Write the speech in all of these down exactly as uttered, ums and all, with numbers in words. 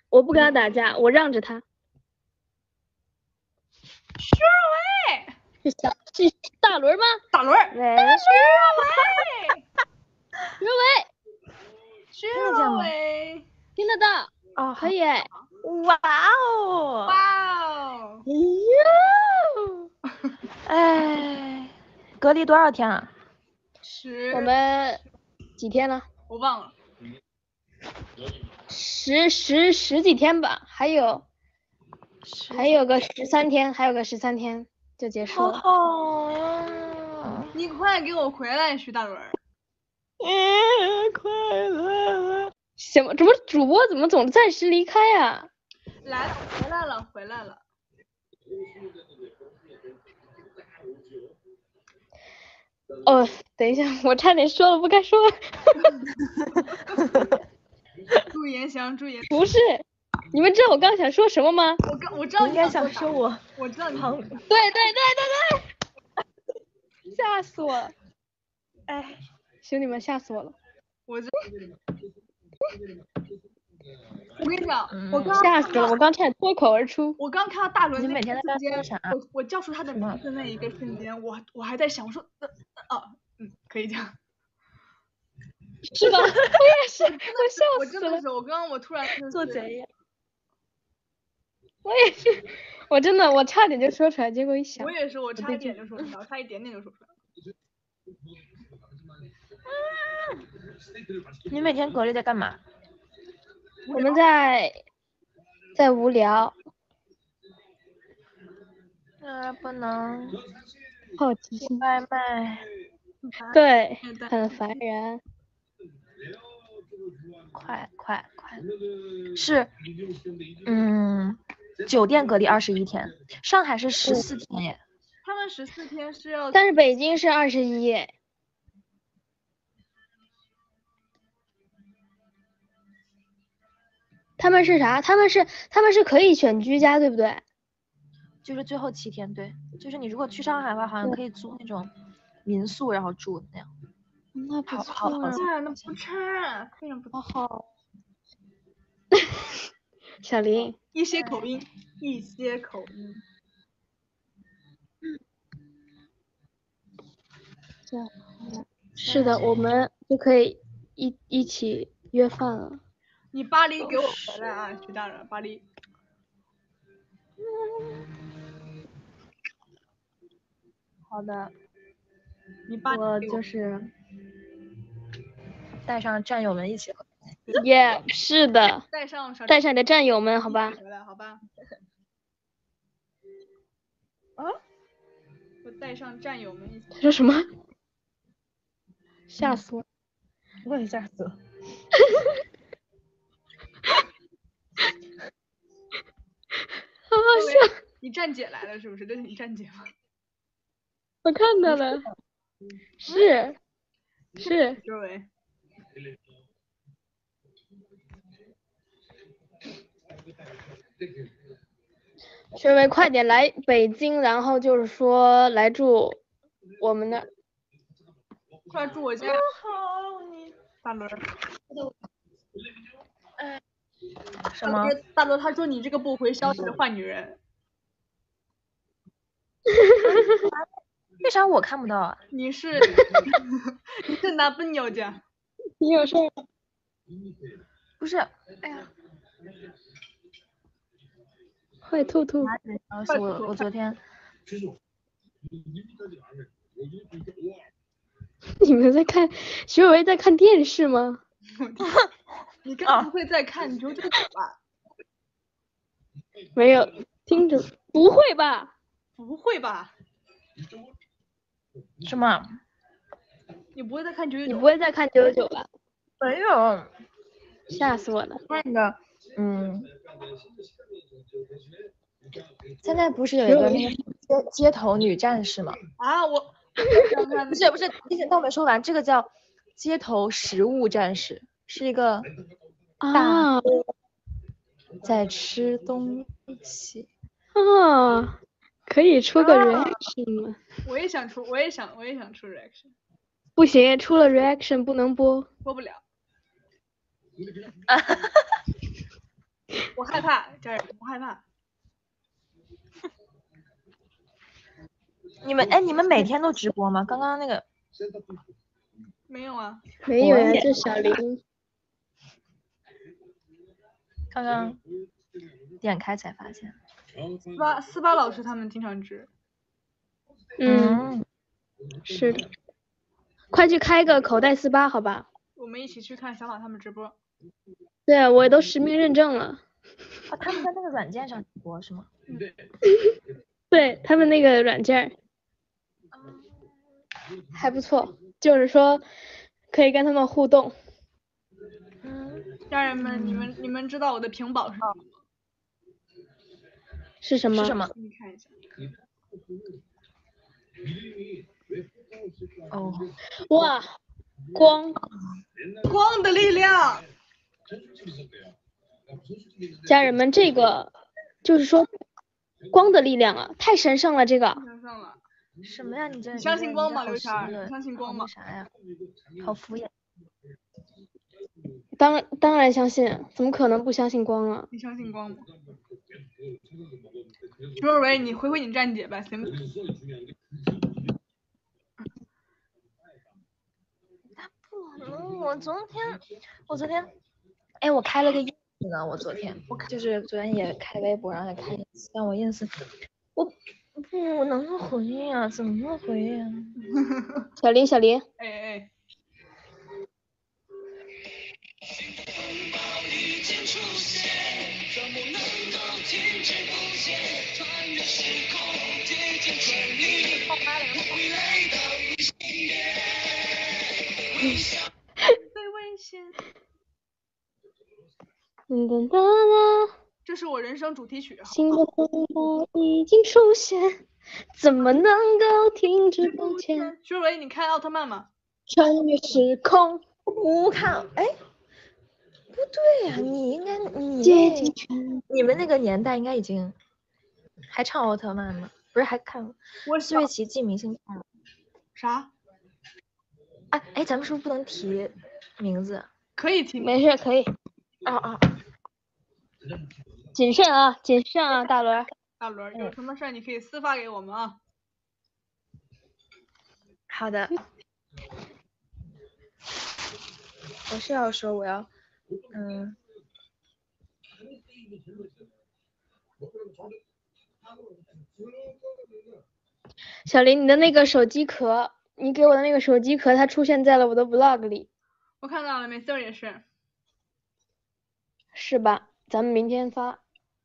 我不跟他打架，我让着他。 徐若薇是小是大轮吗？ 大轮， 喂， 徐若薇， 徐若薇， 徐若薇， 听得到？ 哦， 可以哎。 哇哦！ 哇哦！ 哎，隔离多少天啊？ 十。 我们几天了？ 我忘了。 十十十几天吧，还有还有个十三天，还有个十三天就结束了。 好好呀！ 你快给我回来，徐大轮。 嗯，快来！ 什么？怎么主播怎么总暂时离开啊？ 来了，回来了，回来了。 哦，等一下，我差点说了不该说。 注言祥，注言。 不是，你们知道我刚想说什么吗？ 我刚我知道你应该想说我， 我知道你。 对对对对对对，吓死我了！ 哎， 兄弟们吓死我了！ 我这。我跟你讲， 嗯、 我刚吓死了，我刚差点脱口而出。 我刚看到大轮你每天在瞬间， 啥？ 我我叫出他的名字那一个瞬间，我我还在想，我说，呃呃、哦，嗯，可以讲。 是吧？我也是，我笑我死了。 真的是，我刚刚我突然做贼呀！ 我也是，我真的我差点就说出来，结果一想。 我也是，我差一点就说出来，我差一点点就说出来。 啊！你每天隔离在干嘛？ 我们在在无聊。 啊，不能。 好奇心。 外卖。 对，很烦人。 快快快！是，嗯，酒店隔离二十一天，上海是十四天耶。 他们十四天是要， 但是北京是二十一耶。他们是啥？他们是他们是可以选居家，对不对？ 就是最后七天，对，就是你如果去上海的话，好像可以租那种民宿，然后住那样。 那不错好好好， 那不差，非常不错。 好。小林， 一些口音，一些口音。 是的，我们就可以一一起约饭了。 你巴黎给我回来啊，徐大人，巴黎。 好的。 你巴黎我就是带上战友们一起回来。 耶， yeah, 是的。 带上带上你的战友们，好吧。 回来，好吧。啊？我带上战友们一起。 他说什么？吓死我！ 我也吓死了。 好好笑。 你站姐来了是不是？这是你站姐吗？ 我看到了。是。是。 周围。 学伟，快点来北京，然后就是说来住我们那儿。 快住我家。 好，你大轮。 哎，什么？ 大轮他说你这个不回消息的坏女人。 为啥我看不到啊？ 你是你是哪本鸟家？ 你有事儿？ 不是，哎呀。 快吐吐！ 我我昨天。 你们在看学伟在看电视吗？ 你刚不会在看九九九吧？ 没有，听着。不会吧？ 不会吧？ 什么？ 你不会在看九九九？ 你不会在看九九九吧？ 没有。 吓死我了！ 看的，嗯。现在不是有一个那个街街头女战士吗？ 啊，我不是不是，之前都没说完，这个叫街头食物战士，是一个大在吃东西啊，可以出个 reaction 吗？ 我也想出，我也想，我也想出 reaction。 不行，出了 reaction 不能播， 播不了。 啊我害怕，家人，我害怕。 你们哎，你们每天都直播吗？刚刚那个没有啊。 没有呀，就小林。 刚刚点开才发现。 四八四八老师他们经常直。 嗯，是的。快去开个口袋四八，好吧？ 我们一起去看小马他们直播。 对，我都实名认证了。 啊，他们在那个软件上直播是吗？ 对他们那个软件还不错，就是说可以跟他们互动。 嗯， 家人们，你们你们知道我的屏保是什么吗？ 是什么？ 是什么？ 你看一下。 哦， 哇，光光的力量。 家人们，这个就是说光的力量啊，太神圣了，这个。 神圣了。 什么呀？你这你相信光吗， 刘谦？你相信光吗？ 啥呀？好敷衍。 当当然相信，怎么可能不相信光啊？ 你相信光吗？徐若薇，你回回你站姐吧，行不？ 他不能，我昨天，我昨天，哎，我开了个 ins 呢，我昨天，我就是昨天也开微博，然后也开 ins，但我 ins，我不能回呀，怎么回呀？ 小林，小林。 哎哎。最危险。 噔噔哒哒， 这是我人生主题曲。 新的风暴已经出现，怎么能够停止不前？ 徐若你看奥特曼吗？ 穿越时空。 不看，哎，不对呀、啊，你应该你你们那个年代应该已经还唱奥特曼吗？不是还看我四月奇迹明星赛吗？ 啥？ 啊，哎，咱们是不是不能提名字？ 可以提， 没事，可以。 啊啊！ 谨慎啊，谨慎啊，大轮。 大轮，有什么事儿你可以私发给我们啊。 好的。我是要说我要，嗯。 小林，你的那个手机壳，你给我的那个手机壳，它出现在了我的 vlog 里。 我看到了，美色也是。 是吧？咱们明天发，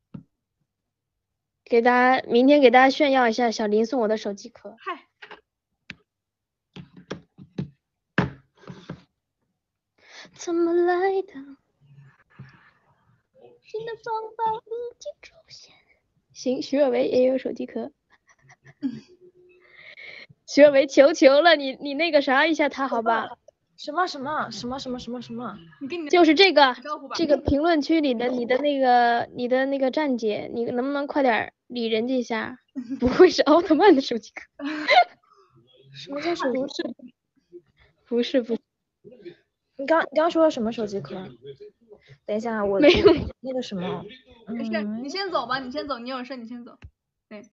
给大家明天给大家炫耀一下小林送我的手机壳。 嗨。 怎么来的？新的方法已经出现。行，徐若薇也有手机壳。徐若薇，求求了你，你那个啥一下他好吧？ 什么什么什么什么什么什么？ 你跟你就是这个这个评论区里的你的那个你的那个站姐，你能不能快点理人家一下？不会是奥特曼的手机壳？ 什么叫手机？ 不是不是。 你刚你刚说的什么手机壳？等一下，我没有那个什么。 没事，你先走吧，你先走，你有事你先走。